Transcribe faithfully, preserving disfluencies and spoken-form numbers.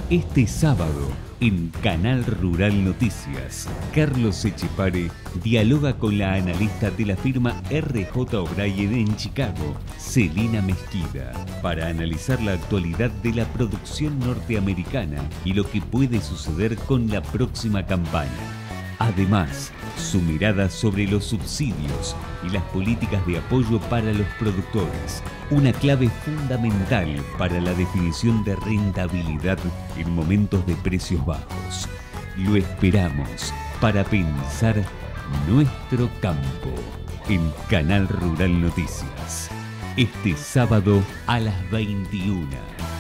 Este sábado, en Canal Rural Noticias, Carlos Echepare dialoga con la analista de la firma R J O'Brien en Chicago, Celina Mesquida, para analizar la actualidad de la producción norteamericana y lo que puede suceder con la próxima campaña. Además, su mirada sobre los subsidios y las políticas de apoyo para los productores, una clave fundamental para la definición de rentabilidad en momentos de precios bajos. Lo esperamos para pensar nuestro campo en Canal Rural Noticias, este sábado a las veintiuna.